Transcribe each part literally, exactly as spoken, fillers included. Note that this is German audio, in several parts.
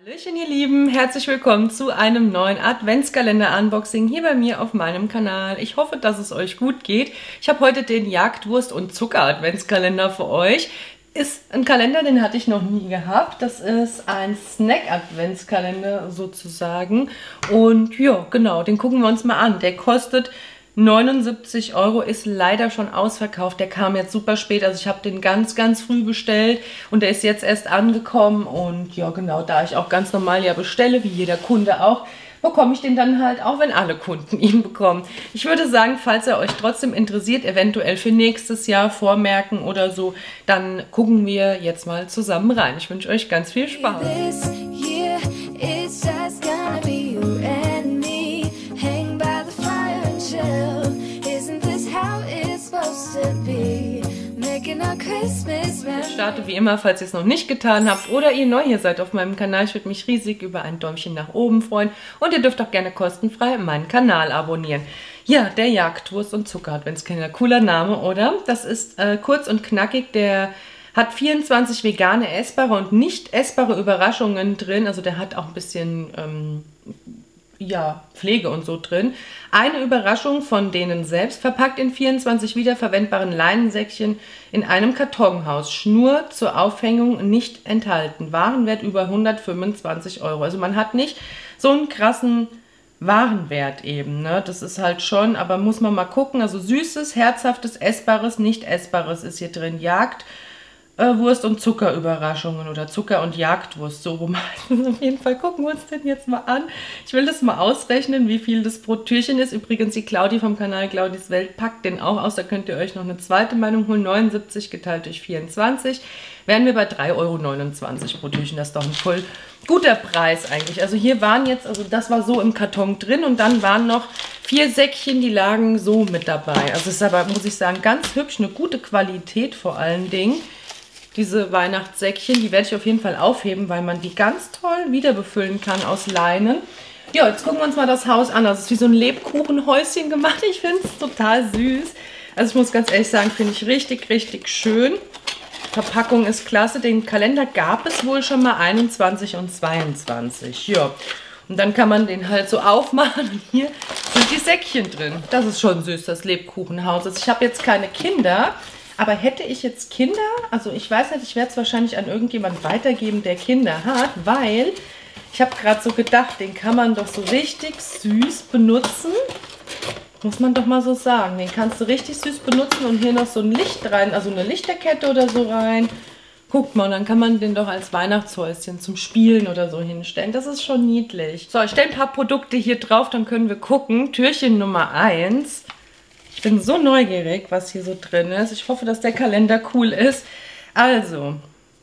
Hallöchen ihr Lieben, herzlich willkommen zu einem neuen Adventskalender-Unboxing hier bei mir auf meinem Kanal. Ich hoffe, dass es euch gut geht. Ich habe heute den Jagdwurst- und Zucker-Adventskalender für euch. Ist ein Kalender, den hatte ich noch nie gehabt. Das ist ein Snack-Adventskalender sozusagen. Und ja, genau, den gucken wir uns mal an. Der kostet neunundsiebzig Euro, ist leider schon ausverkauft. Der kam jetzt super spät, also ich habe den ganz, ganz früh bestellt und der ist jetzt erst angekommen. Und ja genau, da ich auch ganz normal ja bestelle, wie jeder Kunde auch, bekomme ich den dann halt auch, wenn alle Kunden ihn bekommen. Ich würde sagen, falls er euch trotzdem interessiert, eventuell für nächstes Jahr vormerken oder so, dann gucken wir jetzt mal zusammen rein. Ich wünsche euch ganz viel Spaß. Ich starte wie immer, falls ihr es noch nicht getan habt oder ihr neu hier seid auf meinem Kanal. Ich würde mich riesig über ein Däumchen nach oben freuen und ihr dürft auch gerne kostenfrei meinen Kanal abonnieren. Ja, der Jagdwurst- und Zucker-Adventskalender. Cooler Name, oder? Das ist äh, kurz und knackig. Der hat vierundzwanzig vegane, essbare und nicht essbare Überraschungen drin. Also der hat auch ein bisschen ähm, ja, Pflege und so drin. Eine Überraschung von denen selbst, verpackt in vierundzwanzig wiederverwendbaren Leinensäckchen in einem Kartonhaus. Schnur zur Aufhängung nicht enthalten. Warenwert über hundertfünfundzwanzig Euro. Also man hat nicht so einen krassen Warenwert eben, ne? Das ist halt schon, aber muss man mal gucken. Also süßes, herzhaftes, essbares, nicht essbares ist hier drin. Jagd, Wurst- und Zuckerüberraschungen oder Zucker- und Jagdwurst, so rum heißt es auf jeden Fall. Gucken wir uns den jetzt mal an. Ich will das mal ausrechnen, wie viel das pro Türchen ist. Übrigens, die Claudi vom Kanal Claudis Welt packt den auch aus. Da könnt ihr euch noch eine zweite Meinung holen. neunundsiebzig geteilt durch vierundzwanzig. Wären wir bei drei Euro neunundzwanzig pro Türchen. Das ist doch ein voll guter Preis eigentlich. Also hier waren jetzt, also das war so im Karton drin und dann waren noch vier Säckchen, die lagen so mit dabei. Also es ist aber, muss ich sagen, ganz hübsch, eine gute Qualität vor allen Dingen. Diese Weihnachtssäckchen, die werde ich auf jeden Fall aufheben, weil man die ganz toll wieder befüllen kann aus Leinen. Ja, jetzt gucken wir uns mal das Haus an. Das ist wie so ein Lebkuchenhäuschen gemacht. Ich finde es total süß. Also ich muss ganz ehrlich sagen, finde ich richtig, richtig schön. Verpackung ist klasse. Den Kalender gab es wohl schon mal einundzwanzig und zweiundzwanzig. Ja, und dann kann man den halt so aufmachen. Und hier sind die Säckchen drin. Das ist schon süß, das Lebkuchenhaus. Also ich habe jetzt keine Kinder. Aber hätte ich jetzt Kinder, also ich weiß nicht, ich werde es wahrscheinlich an irgendjemanden weitergeben, der Kinder hat, weil ich habe gerade so gedacht, den kann man doch so richtig süß benutzen. Muss man doch mal so sagen. Den kannst du richtig süß benutzen und hier noch so ein Licht rein, also eine Lichterkette oder so rein. Guckt mal, und dann kann man den doch als Weihnachtshäuschen zum Spielen oder so hinstellen. Das ist schon niedlich. So, ich stelle ein paar Produkte hier drauf, dann können wir gucken. Türchen Nummer eins. Ich bin so neugierig, was hier so drin ist. Ich hoffe, dass der Kalender cool ist. Also,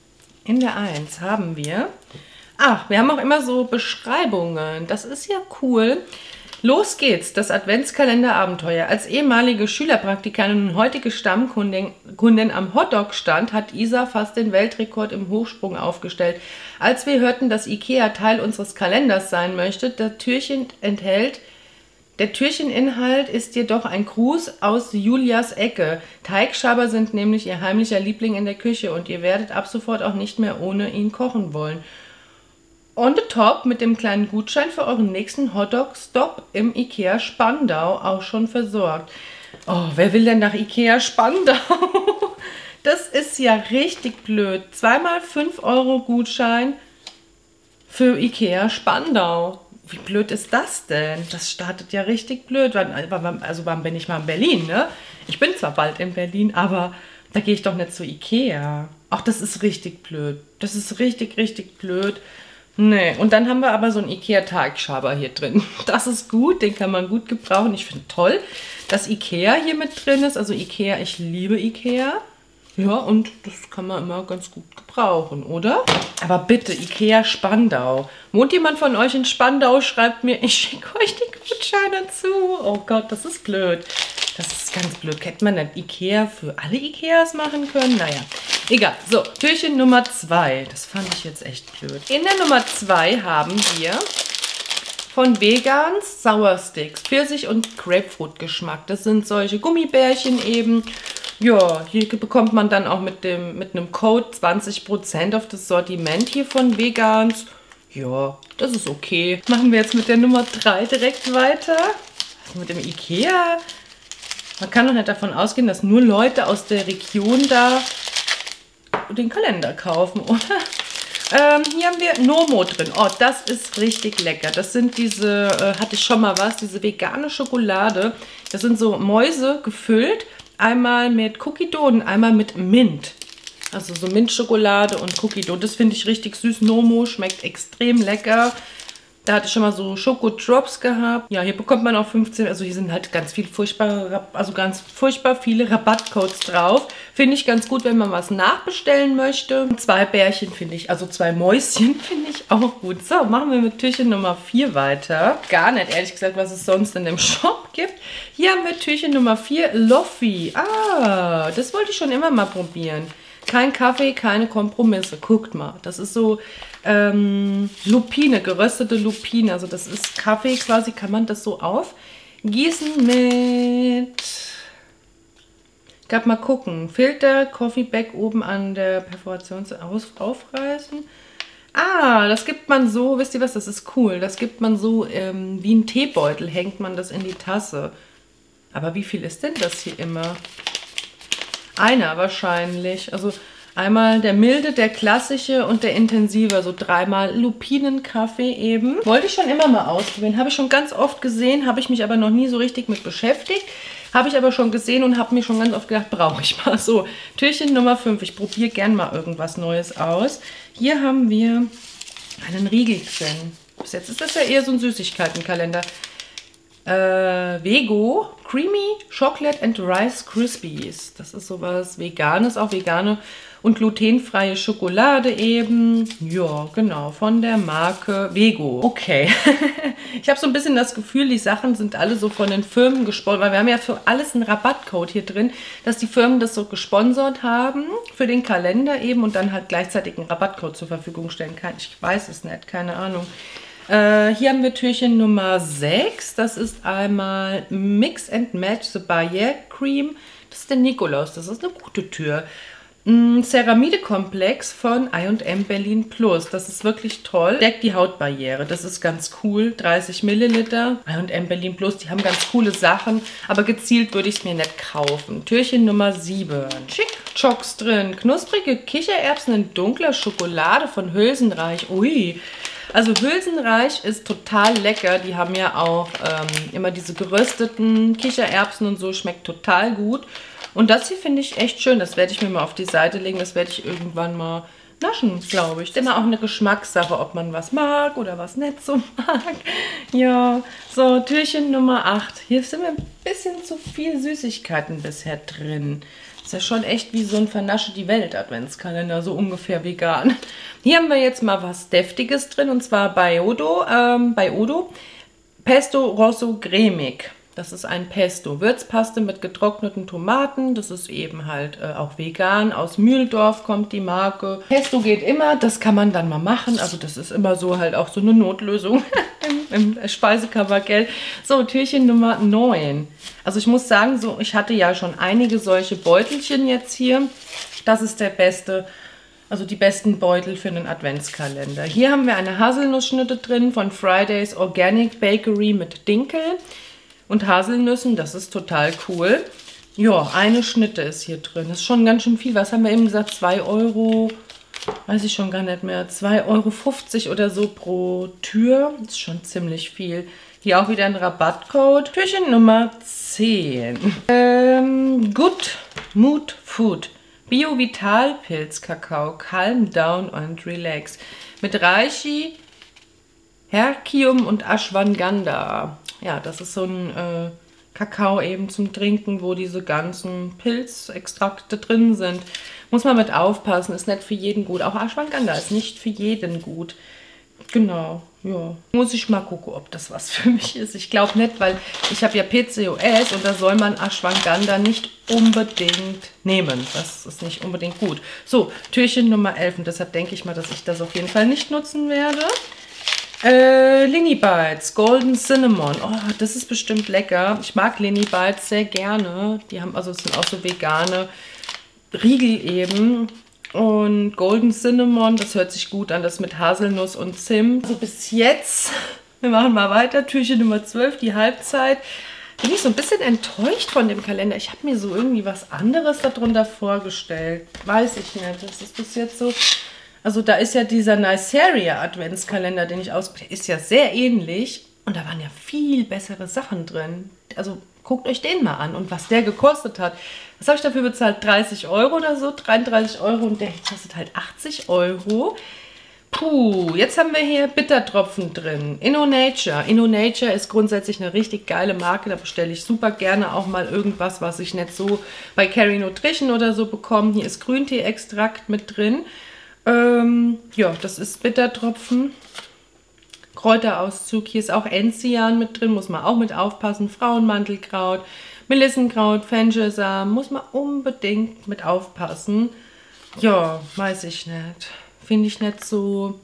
in der eins haben wir... Ach, wir haben auch immer so Beschreibungen. Das ist ja cool. Los geht's, das Adventskalender-Abenteuer. Als ehemalige Schülerpraktikantin und heutige Stammkundin Kundin am Hotdog-Stand hat Isa fast den Weltrekord im Hochsprung aufgestellt. Als wir hörten, dass IKEA Teil unseres Kalenders sein möchte, das Türchen enthält... Der Türcheninhalt ist jedoch ein Gruß aus Julias Ecke. Teigschaber sind nämlich ihr heimlicher Liebling in der Küche und ihr werdet ab sofort auch nicht mehr ohne ihn kochen wollen. On the top mit dem kleinen Gutschein für euren nächsten Hotdog-Stop im IKEA Spandau auch schon versorgt. Oh, wer will denn nach IKEA Spandau? Das ist ja richtig blöd. Zweimal fünf Euro Gutschein für IKEA Spandau. Wie blöd ist das denn? Das startet ja richtig blöd. Also wann bin ich mal in Berlin, ne? Ich bin zwar bald in Berlin, aber da gehe ich doch nicht zu Ikea. Ach, das ist richtig blöd. Das ist richtig, richtig blöd. Nee, und dann haben wir aber so einen Ikea-Teigschaber hier drin. Das ist gut, den kann man gut gebrauchen. Ich finde toll, dass Ikea hier mit drin ist. Also Ikea, ich liebe Ikea. Ja, und das kann man immer ganz gut gebrauchen, oder? Aber bitte, IKEA Spandau. Wohnt jemand von euch in Spandau? Schreibt mir, ich schicke euch die Gutscheine zu. Oh Gott, das ist blöd. Das ist ganz blöd. Hätte man nicht IKEA für alle IKEAs machen können? Naja, egal. So, Türchen Nummer zwei. Das fand ich jetzt echt blöd. In der Nummer zwei haben wir von Vegans Sauersticks. Pfirsich- und Grapefruit-Geschmack. Das sind solche Gummibärchen eben. Ja, hier bekommt man dann auch mit, dem, mit einem Code zwanzig Prozent auf das Sortiment hier von Vegans. Ja, das ist okay. Machen wir jetzt mit der Nummer drei direkt weiter. Was mit dem Ikea? Man kann doch nicht davon ausgehen, dass nur Leute aus der Region da den Kalender kaufen, oder? Ähm, hier haben wir Nomo drin. Oh, das ist richtig lecker. Das sind diese, äh, hatte ich schon mal was, diese vegane Schokolade. Das sind so Mäuse gefüllt. Einmal mit Cookie Dough und einmal mit Mint. Also so Mintschokolade und Cookie Dough. Das finde ich richtig süß. Nomo schmeckt extrem lecker. Da hatte ich schon mal so Schokodrops gehabt. Ja, hier bekommt man auch fünfzehn, also hier sind halt ganz viel furchtbare, also ganz furchtbar viele Rabattcodes drauf. Finde ich ganz gut, wenn man was nachbestellen möchte. Zwei Bärchen finde ich, also zwei Mäuschen finde ich auch gut. So, machen wir mit Türchen Nummer vier weiter. Gar nicht, ehrlich gesagt, was es sonst in dem Shop gibt. Hier haben wir Türchen Nummer vier, Loffi. Ah, das wollte ich schon immer mal probieren. Kein Kaffee, keine Kompromisse. Guckt mal, das ist so ähm, Lupine, geröstete Lupine. Also das ist Kaffee quasi, kann man das so aufgießen mit... Ich glaube mal gucken. Filter, Coffee Bag oben an der Perforation aufreißen. Ah, das gibt man so, wisst ihr was, das ist cool. Das gibt man so ähm, wie ein Teebeutel, hängt man das in die Tasse. Aber wie viel ist denn das hier immer? Einer wahrscheinlich. Also einmal der milde, der klassische und der intensive. So dreimal Lupinenkaffee eben. Wollte ich schon immer mal ausprobieren. Habe ich schon ganz oft gesehen, habe ich mich aber noch nie so richtig mit beschäftigt. Habe ich aber schon gesehen und habe mir schon ganz oft gedacht, brauche ich mal. So, Türchen Nummer fünf. Ich probiere gern mal irgendwas Neues aus. Hier haben wir einen Riegel drin. Bis jetzt ist das ja eher so ein Süßigkeitenkalender. Äh, Vego Creamy Chocolate and Rice Krispies. Das ist sowas Veganes, auch vegane und glutenfreie Schokolade eben. Ja, genau, von der Marke Vego. Okay, ich habe so ein bisschen das Gefühl, die Sachen sind alle so von den Firmen gesponsert, weil wir haben ja für alles einen Rabattcode hier drin, dass die Firmen das so gesponsert haben für den Kalender eben und dann halt gleichzeitig einen Rabattcode zur Verfügung stellen kann. Ich weiß es nicht, keine Ahnung. Äh, hier haben wir Türchen Nummer sechs. Das ist einmal Mix and Match the Barrière Cream. Das ist der Nikolaus. Das ist eine gute Tür. Mm, Ceramide-Komplex von I und M Berlin Plus. Das ist wirklich toll. Deckt die Hautbarriere. Das ist ganz cool. dreißig Milliliter. I und M Berlin Plus. Die haben ganz coole Sachen. Aber gezielt würde ich es mir nicht kaufen. Türchen Nummer sieben. Schick. Chocks drin. Knusprige Kichererbsen in dunkler Schokolade von Hülsenreich. Ui. Also Hülsenreich ist total lecker. Die haben ja auch ähm, immer diese gerösteten Kichererbsen und so. Schmeckt total gut. Und das hier finde ich echt schön. Das werde ich mir mal auf die Seite legen. Das werde ich irgendwann mal naschen, glaube ich. Ist immer auch eine Geschmackssache, ob man was mag oder was nicht so mag. Ja, so, Türchen Nummer acht. Hier sind mir ein bisschen zu viel Süßigkeiten bisher drin. Ist ja schon echt wie so ein Vernasche die Welt Adventskalender, so ungefähr vegan. Hier haben wir jetzt mal was Deftiges drin und zwar bei Odo, ähm, bei Odo Pesto Rosso cremig. Das ist ein Pesto, Würzpaste mit getrockneten Tomaten. Das ist eben halt äh, auch vegan. Aus Mühldorf kommt die Marke. Pesto geht immer, das kann man dann mal machen. Also das ist immer so halt auch so eine Notlösung im, im Speisekammer, gell? So, Türchen Nummer neun. Also ich muss sagen, so ich hatte ja schon einige solche Beutelchen jetzt hier. Das ist der beste, also die besten Beutel für einen Adventskalender. Hier haben wir eine Haselnussschnitte drin von Fridays Organic Bakery mit Dinkel und Haselnüssen. Das ist total cool. Ja, eine Schnitte ist hier drin. Das ist schon ganz schön viel. Was haben wir eben gesagt? zwei Euro, weiß ich schon gar nicht mehr. zwei Euro fünfzig oder so pro Tür. Das ist schon ziemlich viel. Hier auch wieder ein Rabattcode. Türchen Nummer zehn. Ähm, Good Mood Food. Bio-Vital-Pilz-Kakao. Calm down and relax. Mit Reishi, Herkium und Ashwagandha. Ja, das ist so ein äh, Kakao eben zum Trinken, wo diese ganzen Pilzextrakte drin sind. Muss man mit aufpassen, ist nicht für jeden gut. Auch Ashwagandha ist nicht für jeden gut. Genau, ja. Muss ich mal gucken, ob das was für mich ist. Ich glaube nicht, weil ich habe ja P C O S und da soll man Ashwagandha nicht unbedingt nehmen. Das ist nicht unbedingt gut. So, Türchen Nummer elf und deshalb denke ich mal, dass ich das auf jeden Fall nicht nutzen werde. Äh, Linny Bites, Golden Cinnamon. Oh, das ist bestimmt lecker. Ich mag Linny Bites sehr gerne. Die haben, also es sind auch so vegane Riegel eben. Und Golden Cinnamon, das hört sich gut an, das mit Haselnuss und Zimt. Also bis jetzt, wir machen mal weiter, Türchen Nummer zwölf, die Halbzeit. Bin ich so ein bisschen enttäuscht von dem Kalender. Ich habe mir so irgendwie was anderes darunter vorgestellt. Weiß ich nicht, das ist bis jetzt so... Also da ist ja dieser Niceria Adventskalender, den ich ausprobiert habe, ist ja sehr ähnlich. Und da waren ja viel bessere Sachen drin. Also guckt euch den mal an und was der gekostet hat. Was habe ich dafür bezahlt? dreißig Euro oder so? dreiunddreißig Euro und der kostet halt achtzig Euro. Puh, jetzt haben wir hier Bittertropfen drin. InnoNature. InnoNature ist grundsätzlich eine richtig geile Marke. Da bestelle ich super gerne auch mal irgendwas, was ich nicht so bei Carrie Nutrition oder so bekomme. Hier ist Grüntee-Extrakt mit drin. Ähm, ja, das ist Bittertropfen. Kräuterauszug. Hier ist auch Enzian mit drin. Muss man auch mit aufpassen. Frauenmandelkraut, Melissenkraut, Fenchelsamen. Muss man unbedingt mit aufpassen. Ja, weiß ich nicht. Finde ich nicht so...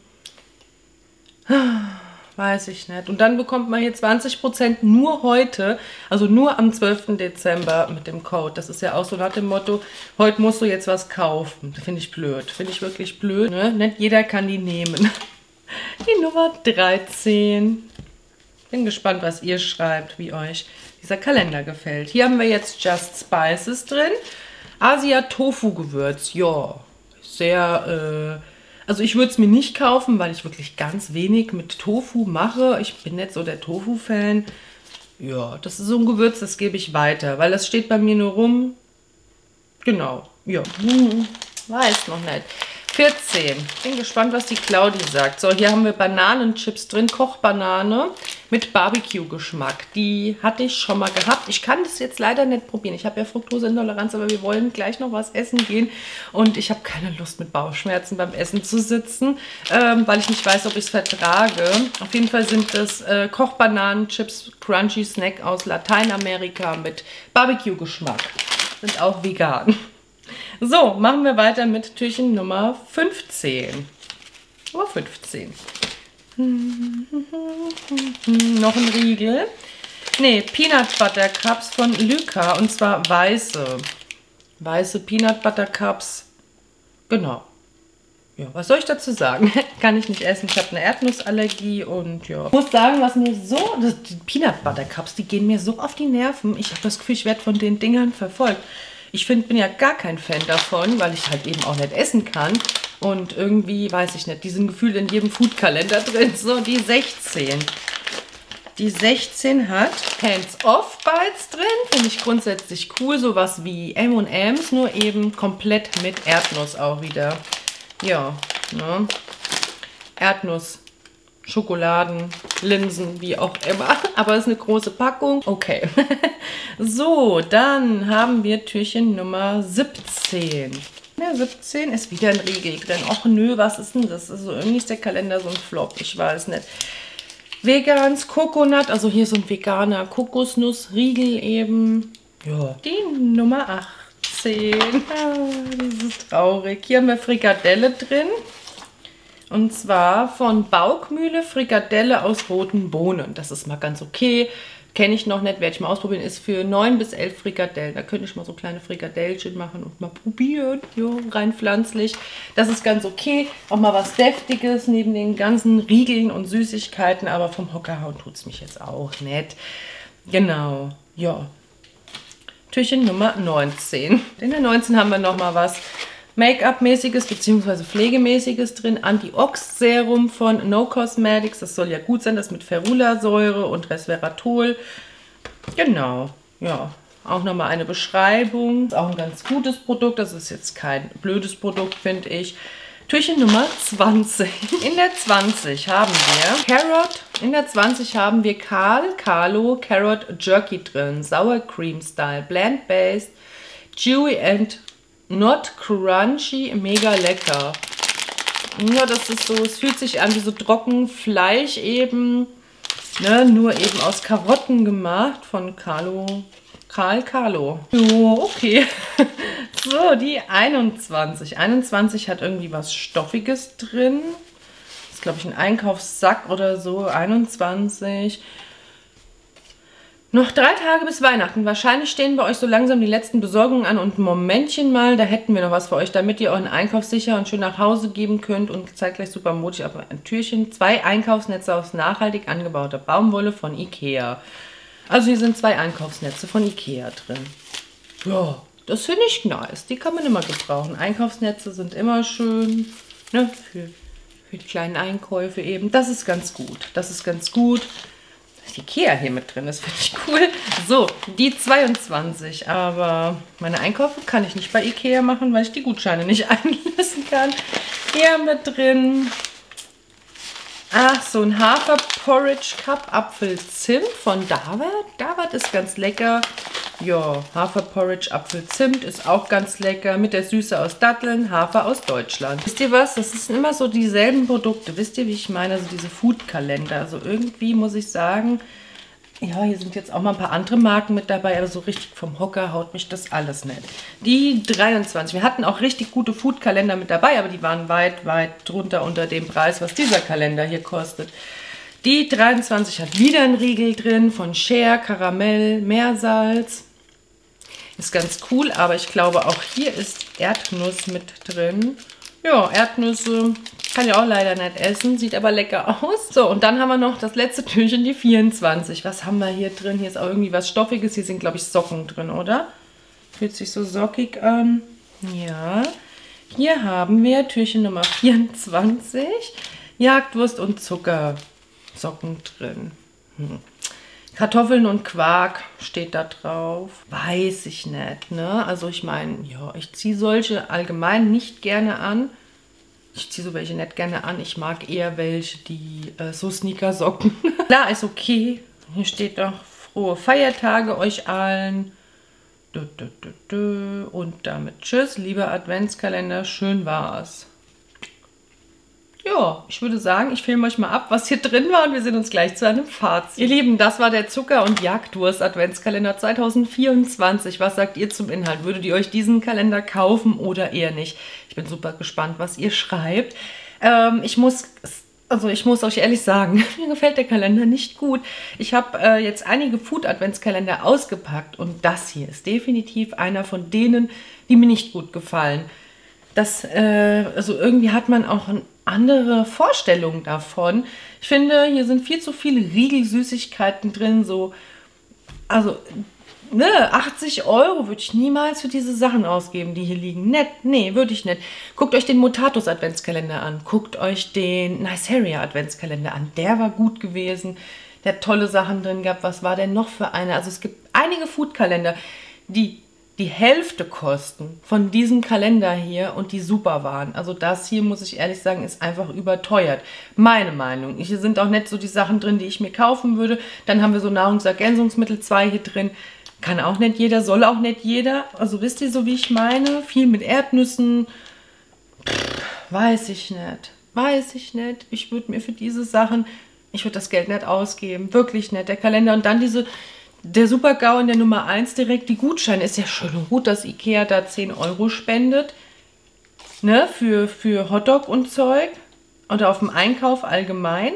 Weiß ich nicht. Und dann bekommt man hier zwanzig Prozent nur heute, also nur am zwölften Dezember mit dem Code. Das ist ja auch so nach dem Motto, heute musst du jetzt was kaufen. Finde ich blöd. Finde ich wirklich blöd. Ne? Nicht jeder kann die nehmen. Die Nummer dreizehn. Bin gespannt, was ihr schreibt, wie euch dieser Kalender gefällt. Hier haben wir jetzt Just Spices drin. Asia Tofu Gewürz. Ja, sehr... Äh, Also ich würde es mir nicht kaufen, weil ich wirklich ganz wenig mit Tofu mache. Ich bin nicht so der Tofu-Fan. Ja, das ist so ein Gewürz, das gebe ich weiter, weil das steht bei mir nur rum. Genau, ja. Hm, weiß noch nicht. vierzehn. Bin gespannt, was die Claudi sagt. So, hier haben wir Bananenchips drin, Kochbanane mit Barbecue-Geschmack. Die hatte ich schon mal gehabt. Ich kann das jetzt leider nicht probieren. Ich habe ja Fructoseintoleranz, aber wir wollen gleich noch was essen gehen. Und ich habe keine Lust, mit Bauchschmerzen beim Essen zu sitzen, ähm, weil ich nicht weiß, ob ich es vertrage. Auf jeden Fall sind das äh, Kochbananenchips, Crunchy Snack aus Lateinamerika mit Barbecue-Geschmack. Sind auch vegan. So, machen wir weiter mit Türchen Nummer fünfzehn. Nummer fünfzehn. Noch ein Riegel. Ne, Peanut Butter Cups von Lyka. Und zwar weiße. Weiße Peanut Butter Cups. Genau. Ja, was soll ich dazu sagen? Kann ich nicht essen. Ich habe eine Erdnussallergie und ja. Ich muss sagen, was mir so... Das, die Peanut Butter Cups, die gehen mir so auf die Nerven. Ich habe das Gefühl, ich werde von den Dingern verfolgt. Ich find, bin ja gar kein Fan davon, weil ich halt eben auch nicht essen kann. Und irgendwie, weiß ich nicht, die sind gefühlt in jedem Foodkalender drin. So, die sechzehn. Die sechzehn hat Hands-Off-Bites drin. Finde ich grundsätzlich cool. Sowas wie M und M's, nur eben komplett mit Erdnuss auch wieder. Ja, ne? Erdnuss. Schokoladen, Linsen, wie auch immer. Aber es ist eine große Packung. Okay. So, dann haben wir Türchen Nummer siebzehn. Ja, siebzehn ist wieder ein Riegel drin. Och nö, was ist denn das? Also irgendwie ist der Kalender so ein Flop. Ich weiß nicht. Vegans Coconut, also hier so ein veganer Kokosnussriegel eben. Ja. Die Nummer achtzehn. Ja, das ist traurig. Hier haben wir Frikadelle drin. Und zwar von Baukmühle Frikadelle aus roten Bohnen. Das ist mal ganz okay. Kenne ich noch nicht, werde ich mal ausprobieren. Ist für neun bis elf Frikadellen. Da könnte ich mal so kleine Frikadellchen machen und mal probieren. Ja, rein pflanzlich. Das ist ganz okay. Auch mal was Deftiges neben den ganzen Riegeln und Süßigkeiten. Aber vom Hocker hauen tut es mich jetzt auch nicht. Genau, ja. Türchen Nummer neunzehn. In der neunzehn haben wir noch mal was Make-up-mäßiges bzw. Pflegemäßiges drin. Anti-Ox-Serum von No Cosmetics. Das soll ja gut sein, das mit Ferulasäure und Resveratrol. Genau, ja. Auch nochmal eine Beschreibung. Ist auch ein ganz gutes Produkt. Das ist jetzt kein blödes Produkt, finde ich. Türchen Nummer zwanzig. In der zwanzig haben wir Carrot. In der zwanzig haben wir Karl Carlo Carrot Jerky drin. Sour Cream Style. Blend-based. Chewy and not crunchy, mega lecker. Ja, das ist so, es fühlt sich an wie so Trockenfleisch eben, ne, nur eben aus Karotten gemacht von Carlo, Karl Carlo. Jo, okay. So, die einundzwanzig. einundzwanzig hat irgendwie was Stoffiges drin. Das ist, glaube ich, ein Einkaufssack oder so. einundzwanzig. Noch drei Tage bis Weihnachten. Wahrscheinlich stehen bei euch so langsam die letzten Besorgungen an und ein Momentchen mal, da hätten wir noch was für euch, damit ihr euren Einkauf sicher und schön nach Hause geben könnt und zeitgleich super mutig, aber ein Türchen. Zwei Einkaufsnetze aus nachhaltig angebauter Baumwolle von Ikea. Also hier sind zwei Einkaufsnetze von Ikea drin. Ja, das finde ich nice. Die kann man immer gebrauchen. Einkaufsnetze sind immer schön, ne, für, für die kleinen Einkäufe eben. Das ist ganz gut. Das ist ganz gut. Ikea hier mit drin, das finde ich cool. So, die zweiundzwanzig, aber meine Einkäufe kann ich nicht bei Ikea machen, weil ich die Gutscheine nicht einlösen kann. Hier mit drin, ach, so ein Hafer-Porridge Cup Apfel-Zimt von David. David ist ganz lecker. Ja, Hafer-Porridge Apfel-Zimt ist auch ganz lecker. Mit der Süße aus Datteln, Hafer aus Deutschland. Wisst ihr was? Das sind immer so dieselben Produkte. Wisst ihr, wie ich meine? Also diese Food-Kalender. Also irgendwie muss ich sagen, ja, hier sind jetzt auch mal ein paar andere Marken mit dabei, aber so richtig vom Hocker haut mich das alles nicht. Die dreiundzwanzig. Wir hatten auch richtig gute Food-Kalender mit dabei, aber die waren weit, weit drunter unter dem Preis, was dieser Kalender hier kostet. Die dreiundzwanzig hat wieder einen Riegel drin von Share, Karamell, Meersalz. Ist ganz cool, aber ich glaube auch hier ist Erdnuss mit drin. Ja, Erdnüsse kann ich auch leider nicht essen, sieht aber lecker aus. So, und dann haben wir noch das letzte Türchen, die vierundzwanzig. Was haben wir hier drin? Hier ist auch irgendwie was Stoffiges. Hier sind, glaube ich, Socken drin, oder? Fühlt sich so sockig an. Ja, hier haben wir Türchen Nummer vierundzwanzig. Jagdwurst und Zuckersocken drin. Hm. Kartoffeln und Quark steht da drauf. Weiß ich nicht, ne? Also ich meine, ja, ich ziehe solche allgemein nicht gerne an. Ich ziehe so welche nicht gerne an. Ich mag eher welche, die äh, so Sneakersocken. Klar, ist okay. Hier steht doch frohe Feiertage euch allen. Dö, dö, dö, dö. Und damit tschüss, lieber Adventskalender. Schön war's. Ja, ich würde sagen, ich filme euch mal ab, was hier drin war und wir sehen uns gleich zu einem Fazit. Ihr Lieben, das war der Zucker- und Jagdwurst Adventskalender zweitausendvierundzwanzig. Was sagt ihr zum Inhalt? Würdet ihr euch diesen Kalender kaufen oder eher nicht? Ich bin super gespannt, was ihr schreibt. Ähm, ich muss... Also ich muss euch ehrlich sagen, mir gefällt der Kalender nicht gut. Ich habe äh, jetzt einige Food-Adventskalender ausgepackt und das hier ist definitiv einer von denen, die mir nicht gut gefallen. Das, äh, also irgendwie hat man auch eine andere Vorstellung davon. Ich finde, hier sind viel zu viele Riegel-Süßigkeiten drin, so, also, ne, achtzig Euro würde ich niemals für diese Sachen ausgeben, die hier liegen. Nett, nee, würde ich nicht. Guckt euch den Mutatus Adventskalender an. Guckt euch den Niceria Adventskalender an. Der war gut gewesen. Der hat tolle Sachen drin gehabt. Was war denn noch für eine? Also es gibt einige Food-Kalender, die die Hälfte kosten von diesem Kalender hier und die super waren. Also das hier, muss ich ehrlich sagen, ist einfach überteuert. Meine Meinung. Hier sind auch nicht so die Sachen drin, die ich mir kaufen würde. Dann haben wir so Nahrungsergänzungsmittel zwei hier drin. Kann auch nicht jeder, soll auch nicht jeder. Also wisst ihr, so wie ich meine? Viel mit Erdnüssen. Pff, weiß ich nicht. Weiß ich nicht. Ich würde mir für diese Sachen, ich würde das Geld nicht ausgeben. Wirklich nicht. Der Kalender und dann diese, der Super-GAU in der Nummer eins direkt. Die Gutscheine ist ja schön und gut, dass Ikea da zehn Euro spendet. Ne? Für, für Hotdog und Zeug. Oder auf dem Einkauf allgemein.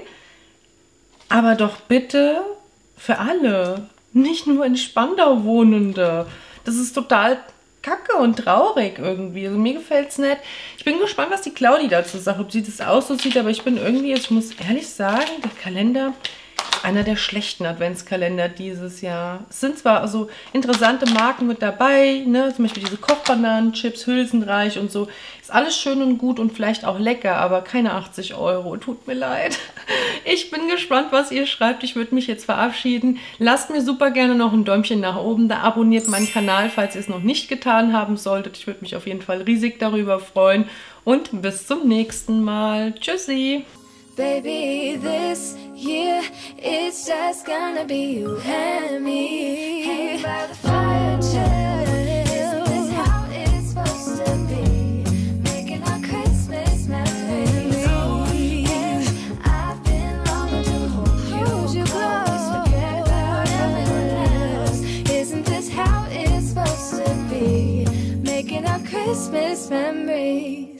Aber doch bitte für alle. Nicht nur in Spandau Wohnende. Das ist total kacke und traurig irgendwie. Also mir gefällt es nicht. Ich bin gespannt, was die Claudi dazu sagt, ob sie das auch so sieht. Aber ich bin irgendwie, ich muss ehrlich sagen, der Kalender ist einer der schlechten Adventskalender dieses Jahr. Es sind zwar also interessante Marken mit dabei, ne? Zum Beispiel diese Kochbananenchips, Hülsenreich und so. Ist alles schön und gut und vielleicht auch lecker, aber keine achtzig Euro. Tut mir leid. Ich bin gespannt, was ihr schreibt. Ich würde mich jetzt verabschieden. Lasst mir super gerne noch ein Däumchen nach oben da. Abonniert meinen Kanal, falls ihr es noch nicht getan haben solltet. Ich würde mich auf jeden Fall riesig darüber freuen. Und bis zum nächsten Mal. Tschüssi. Baby, this year it's just gonna be you and me. Hanging by the fire, chill. Isn't this how it's supposed to be? Making our Christmas memories. And I've been longing to hold you close. Forget about everyone else. Isn't this how it's supposed to be? Making our Christmas memories.